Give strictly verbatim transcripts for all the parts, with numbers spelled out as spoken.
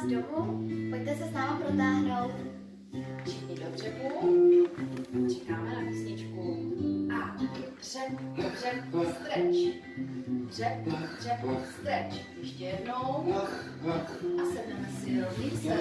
domů, pojďte se s náma protáhnout. Všichni do dřepu, čekáme na písničku. A dřep, dřep, stretch. Dřep, dřep, stretch. Ještě jednou. A sedneme si rovný se.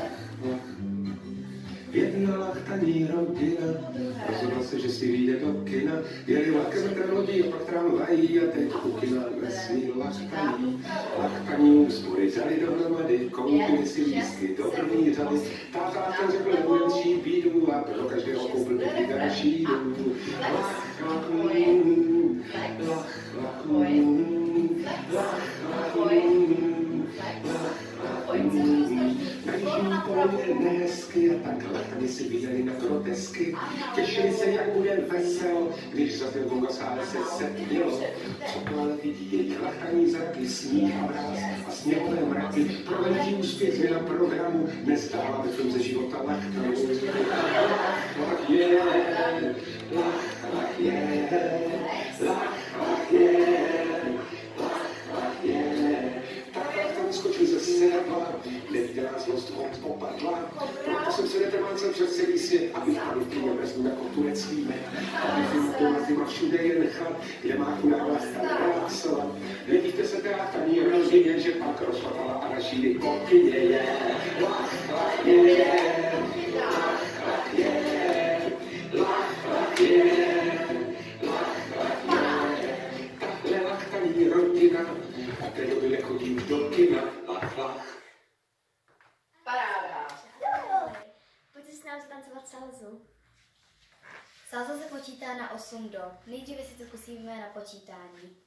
Jedna lachtaní rodina, rozhodla se, že si vyjde do kina, jeli vlakem ten lodí a pak tramvají a teď u kina vesmír lachtaní. Lachtaní úspory vzali dohromady, koupili si lístky do první řady, táta ten řekl nemenší bídu a pro každého koupil taky další domů. Lach, lach, mm, lach, lach, mm, lach, lach, mm, lach, lach, mm. Najíždí poměrně hezky a takhle tady si viděli na grotesky. Těšili se, jak bude vesel, když zazněl gong a sále se setmělo. Co to ale vidí jejich lachtaní zraky, sníh a mráz a sněhové mraky. Pro velký úspěch změna programu nezdála ve film ze života lachtanou. Lach, lach je, lach, lach je, lach, lach je, lach, lach je. Tak lachtan skočil ze sedla, neviděla zlost hod popadla. Proto jsem se netrmácel přes celý svět, abych tady v kyně vezmu jako turecký med. Abych jim to zima všude je nechat, kde má tu náhlas tak krásovat. Nedívte se teda v taní rodině, že pak rozpadala a naší po kyně je. Lach, lach je, lach, lach je, lach, lach je, lach, lach je. Takhle lachtaní rodina, a té doby nechodím do kina. Lach, lach. Paráda. Pojďte s námi zatancovat salzu. Salza se počítá na osm do. Nejdříve si to zkusíme na počítání.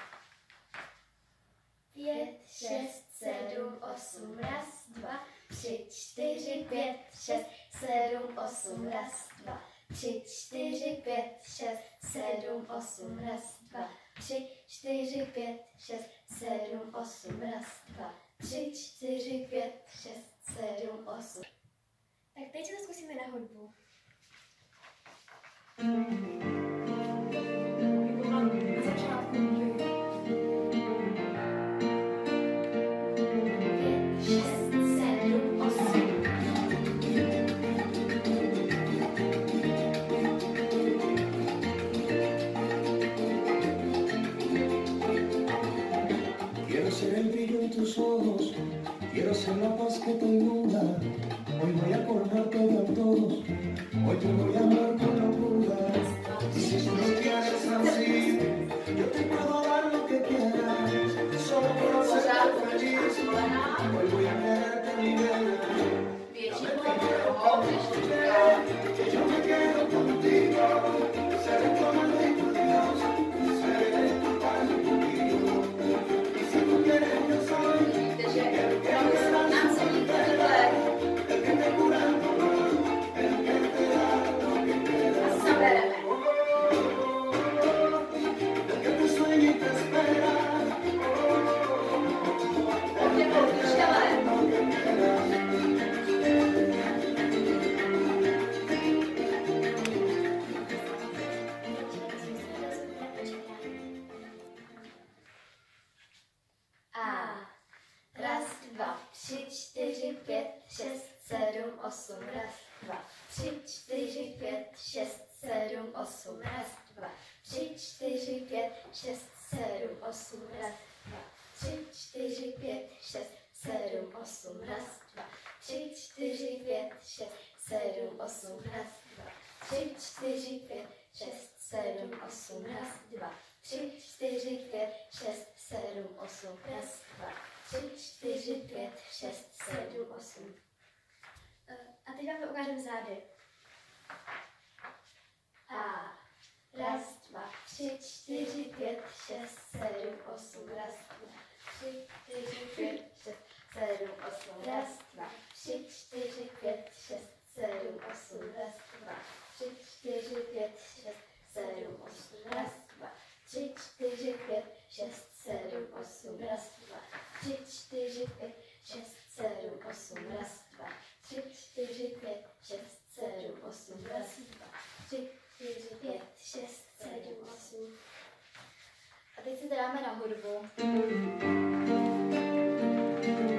Pět, šest, sedm, osm, raz, dva, tři, čtyři, pět, šest, sedm, osm, raz, dva, tři, čtyři, pět, šest, sedm, osm, raz, dva, tři, čtyři, pět, šest, sedm, osm, raz, dva, tři, čtyři, pět, šest, sedm, osm. Tak teď to zkusíme na hudbu. Na začátku. Pět, šest, sedm, osm. Quiero ser el brillo en tus ojos, quiero ser la paz que te inunda. Hoy voy a coronarte de todos, hoy te voy a amar con locura. Y si tú no quieres así, yo te puedo dar lo que quieras, solo por hacerte feliz. Hoy voy a quererte mi vida. Větší pohyb, Que yo me quedo contigo, seré tu amante y tu Dios, seré tu padre y tu hijo. Y si tú quieres yo soy takže el que te da nám se líbí tohle. el que te cura el dolor, el que te da lo que quieras. A zabereme. El que te sueña y te espera. Hodně podpíšťale. A. Raz, dva, tři, čtyři, pět, šest, sedm, osm, raz, dva, tři, čtyři, pět, šest, sedm, osm, raz, dva, tři, čtyři, pět, šest, sedm, osm, raz, dva, tři, čtyři, pět, šest, sedm, osm, raz, dva, tři, čtyři, pět, šest, sedm, osm, raz, dva, tři, čtyři, pět, šest, sedm, osm, raz, dva, tři, čtyři, pět, šest, sedm, osm, raz, dva, tři, čtyři, pět, šest, sedm, osm. A teď vám to ukážeme zády. A. Raz, dva, tři, čtyři, pět, šest, sedm, osm, raz, dva, tři, čtyři, pět, šest, sedm, osm, raz, dva, tři, čtyři, pět, šest, sedm, osm, raz, dva, tři, čtyři, pět, šest, sedm, osm, raz, dva, tři, čtyři, pět, šest, sedm, osm, raz, dva, tři, čtyři, pět, šest, sedm, osm, raz, dva, tři, čtyři, pět, šest, sedm, osm, raz, dva, tři, čtyři, pět, šest, sedm, osm. A teď si dáme na hudbu.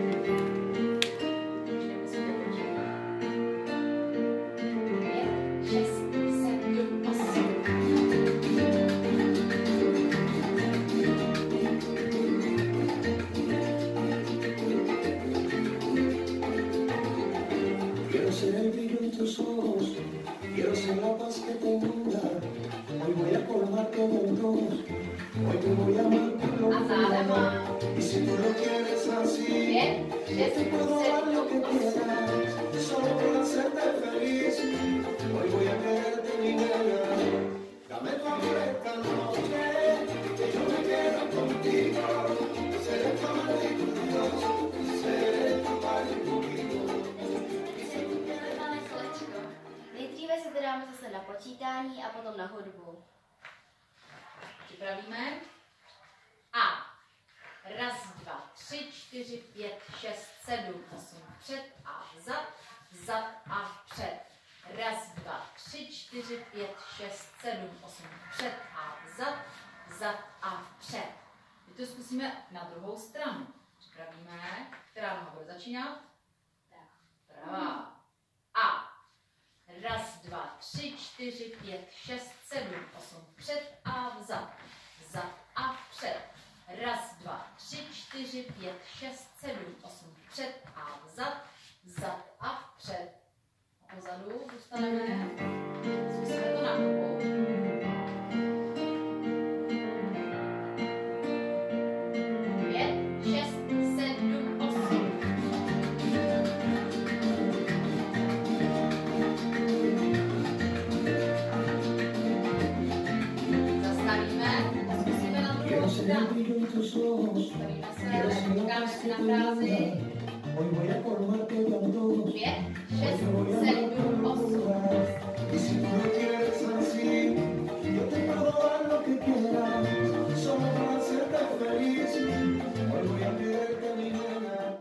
šest, sedm, osm. Solo por hacerte feliz, hoy voy a quererte mi nena. Dame tu amor esta noche, que yo me quedo contigo. Seré tu amante y tu Dios, seré tu padre y tu hijo. Máme kolečko. Nejdříve se teda dáme zase na počítání a potom na hudbu. Připravíme. A. Raz, dva, tři, čtyři, pět, šest, sedm, osm. Před a vzad, vzad a před. Raz, dva, tři, čtyři, pět, šest, sedm, osm. Před a vzad, vzad a před. Teď to zkusíme na druhou stranu. Připravíme. Která noha bude začínat? Pravá. A. Raz, dva, tři, čtyři, pět, šest, sedm, osm. Před a vzad, vzad a před. Raz, dva, tři, čtyři, pět, šest, sedm, osm. Před a vzad, vzad a před. A pozadu zůstaneme. Zkusíme to na ruku. Pět, šest, sedm, osm. Zastavíme. Zkusíme na druhou stranu. Stavíme se, koukáme si na frázi. Pět, šest, sedm, osm. Y si tú no quieres así, yo te puedo dar lo que quieras, solo para hacerte feliz, hoy voy a quererte mi nena.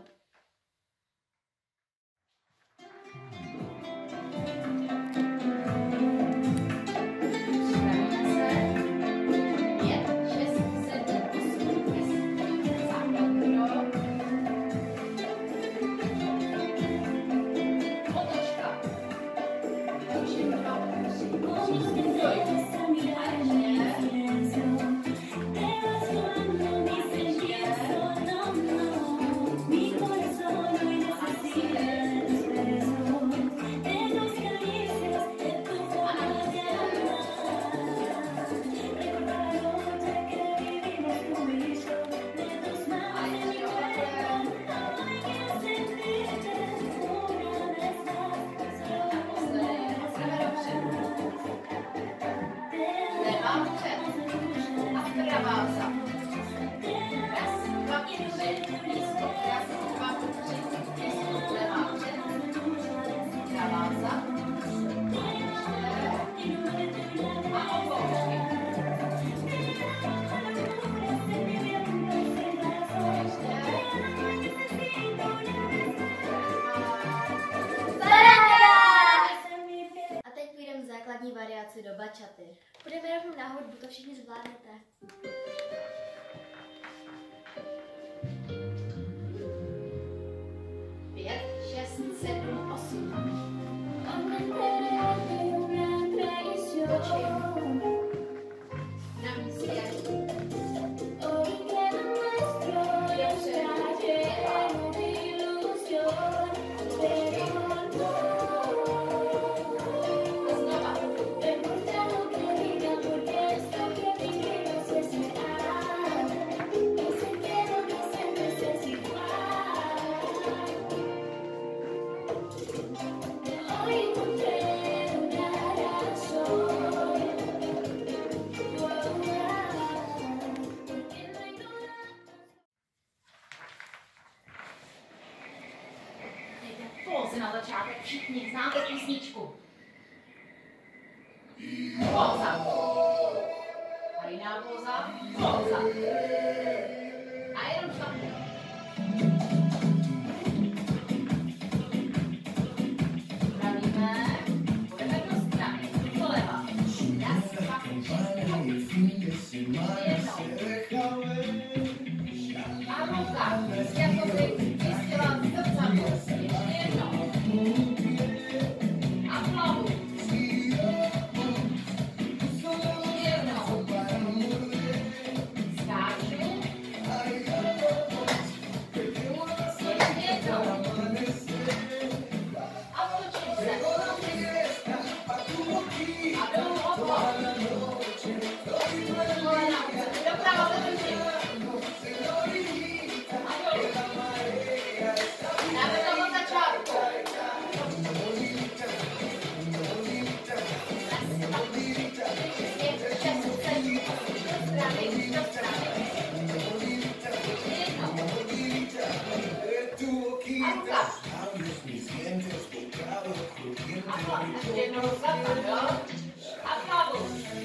variaci do bačaty. Půjdeme rovnou na hudbu, to všichni zvládnete. Pět, šest, sedm, osm. Na místě. Pózy na začátek, všichni znáte písničku. Póza. A jiná póza. Póza. A jenom šlapně. Pravíme. Budeme do strany. Doleva. Raz, dva, tři, ještě jednou. A ruka. Jako by čistila srdcami. Ještě jednou. A hlavu. Ještě jednou. Skáču. Ještě jednou. A točím se. A dolů oblak. Kolena. Doprava zatočím. A dolů. A ruka. A ještě jednou zadu, jo? A hlavu.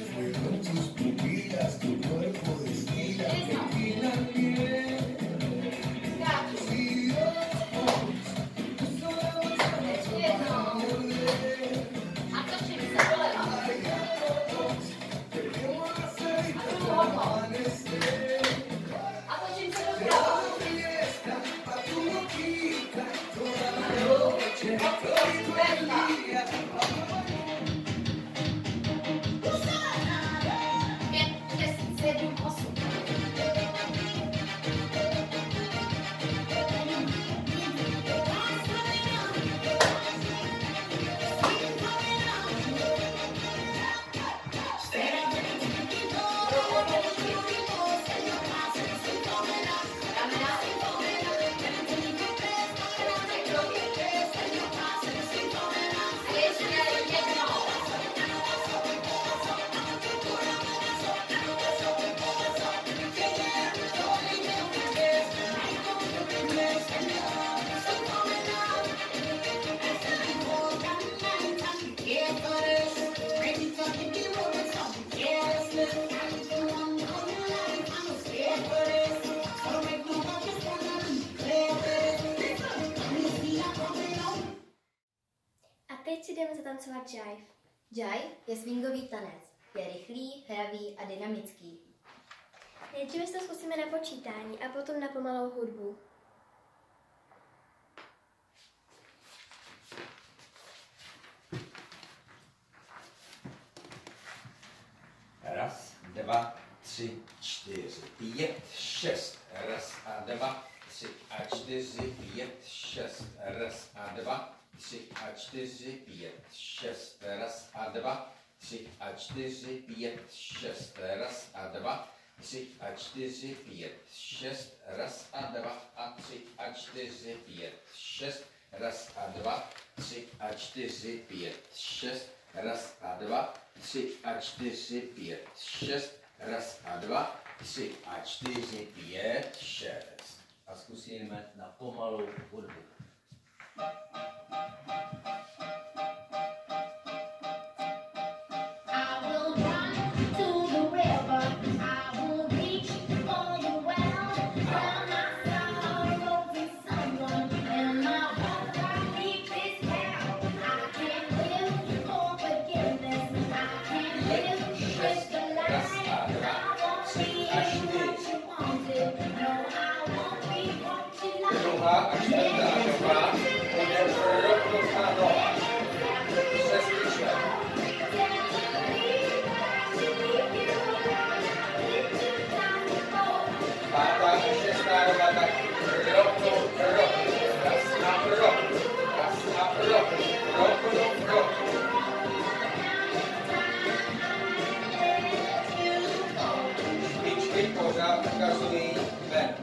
Teď si jdeme zatancovat jive. Jive je swingový tanec. Je rychlý, hravý a dynamický. Nejdříve si to zkusíme na počítání a potom na pomalou hudbu. Raz, dva, tři, čtyři, pět, šest. Raz a dva, tři a čtyři, pět, šest. Raz a dva, tři a čtyři, pět, šest. Raz a dva, tři a čtyři, pět, šest. Raz a dva, tři a čtyři, pět, šest. Raz a dva a tři a čtyři, pět, šest. Raz a dva, tři a čtyři, pět, šest. Raz a dva, tři a čtyři, pět, šest. Raz a dva, tři a čtyři, pět, šest. A zkusíme na pomalou hudbu. A čtvrtá doba bude rovnocná noha. Sestřička. Pátá a šestá doba tak rovnou rovnou. Raz a rovnou. Raz a rovnou. Rovnou rovnou. Špičky pořád ukazují ven.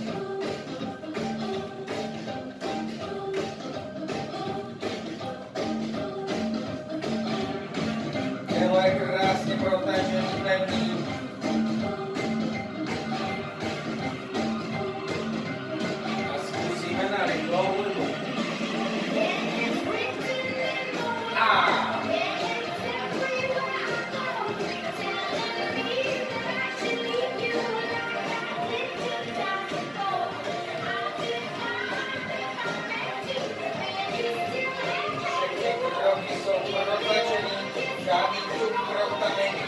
Tělo je krásně protažený, pevný. A zkusíme na rychlou hudbu. A. Všechny kroky jsou protlačený. Žádný tuk krok tam není.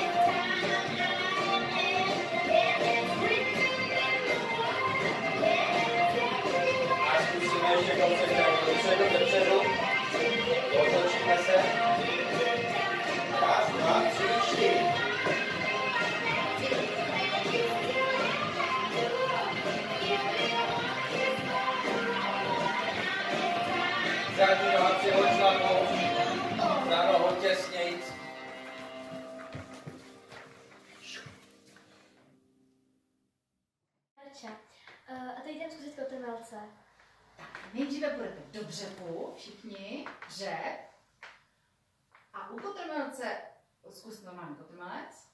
A zkusíme ještě koncentrovat dopředu, dopředu. Otočíme se. Raz, dva, tři, čtyři. Zadní noha přihoď šlapou. Za nohu těsnějc. A teď jdeme zkusit kotrmelce. Tak, nejdříve budete do dřepu, všichni, dřep. A u kotrmelce, zkus normální kotrmelec.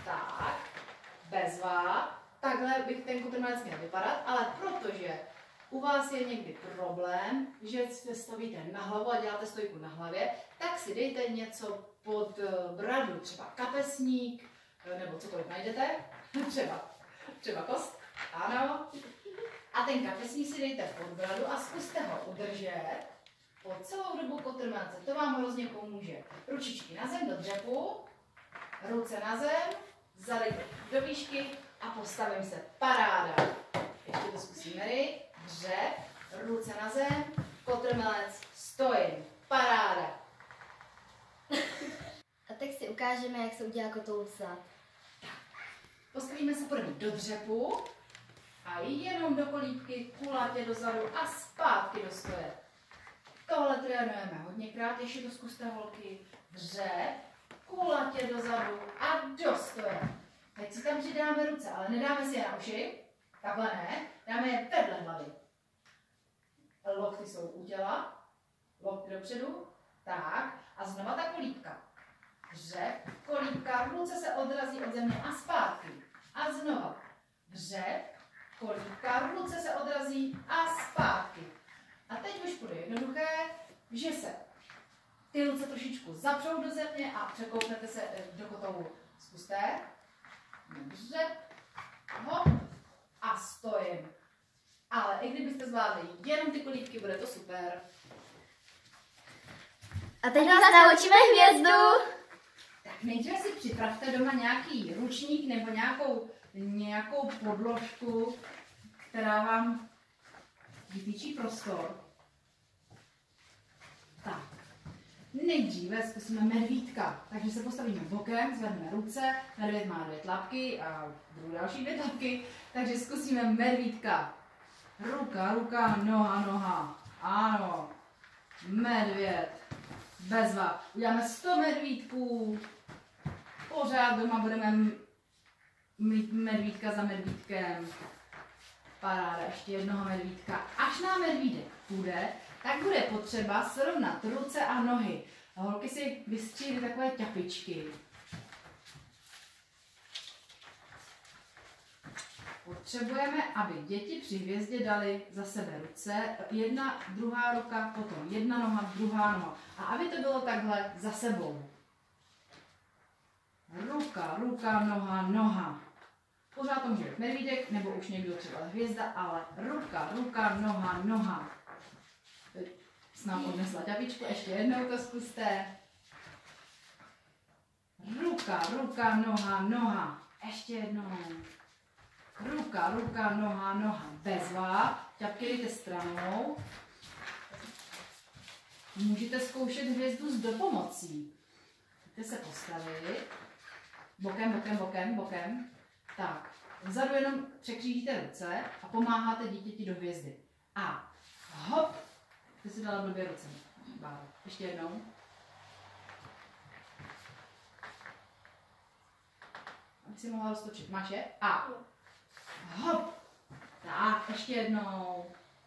Tak, bezva. Takhle bych ten kotrmelec měl vypadat, ale protože u vás je někdy problém, že se stavíte na hlavu a děláte stojku na hlavě, tak si dejte něco pod bradu, třeba kapesník, nebo cokoliv najdete, třeba, třeba kost, ano. A ten kapesník si dejte pod bradu a zkuste ho udržet po celou dobu kotrmelce. To vám hrozně pomůže. Ručičky na zem do dřepu, ruce na zem, zadek do výšky a postavím se. Paráda. Ještě to zkusíme. Mary. Dřep, ruce na zem, kotrmelec, stojím. Paráda. A teď si ukážeme, jak se udělá kotoul vsad. Postavíme se první do dřepu a jenom do kolíbky, kulatě dozadu a zpátky do stoje. Tohle trénujeme hodněkrát, ještě to zkuste holky. Dřep, kulatě dozadu a do stoje. Teď si tam přidáme ruce, ale nedáme si je na uši, takhle ne, dáme je vedle hlavy. Lokty jsou u těla, lokty dopředu, tak a znova ta kolíbka. Dřep, kolíbka, ruce se odrazí od země a zpátky. A znova. Dřep, kolíbka, ruce se odrazí a zpátky. A teď už bude jednoduché, že se ty ruce trošičku zapřou do země a překoupnete se do kotoulu. Zkuste. Dřep, hop a stojím. Ale i kdybyste zvládli jenom ty kolíbky, bude to super. A teď vás naučíme hvězdu. Tak nejdříve si připravte doma nějaký ručník nebo nějakou, nějakou podložku, která vám vytýčí prostor. Tak. Nejdříve zkusíme medvídka. Takže se postavíme bokem, zvedneme ruce, medvěd má dvě tlapky a budou další dvě tlapky, takže zkusíme medvídka. Ruka, ruka, noha, noha. Ano. Medvěd. Bezva. Uděláme sto medvídků. Pořád doma budeme mít medvídka za medvídkem. Paráda, ještě jednoho medvídka. Až nám medvídek půjde, tak bude potřeba srovnat ruce a nohy. A holky si vystříhly takové ťapičky. Potřebujeme, aby děti při hvězdě dali za sebe ruce, jedna, druhá ruka, potom jedna noha, druhá noha. A aby to bylo takhle za sebou. Ruka, ruka, noha, noha. Pořád to může být medvídek, nebo už někdo třeba hvězda, ale ruka, ruka, noha, noha. Teď s nám odnesla ťapičku, ještě jednou to zkuste. Ruka, ruka, noha, noha. Ještě jednou. Ruka, ruka, noha, noha. Bezva. Ťapky dejte stranou. Můžete zkoušet hvězdu s dopomocí. Můžete se postavit. Bokem, bokem, bokem, bokem. Tak. Vzadu jenom překřížíte ruce a pomáháte dítěti do hvězdy. A hop. Ty si dala blbě ruce. Báro. Ještě jednou. Abych si mohla roztočit. Máš je? A hop. Tak, ještě jednou.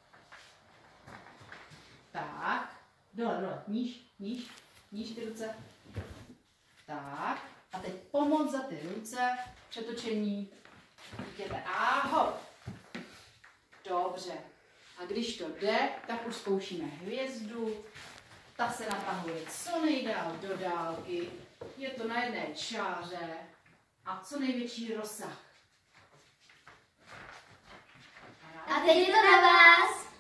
Tak. Dole, dole. Níž, níž, níž ty ruce. Tak. A teď pomoc za ty ruce. Přetočení. Dítěte. A hop. Dobře. A když to jde, tak už zkoušíme hvězdu. Ta se natahuje co nejdál do dálky. Je to na jedné čáře. A co největší rozsah. A teď je to na vás.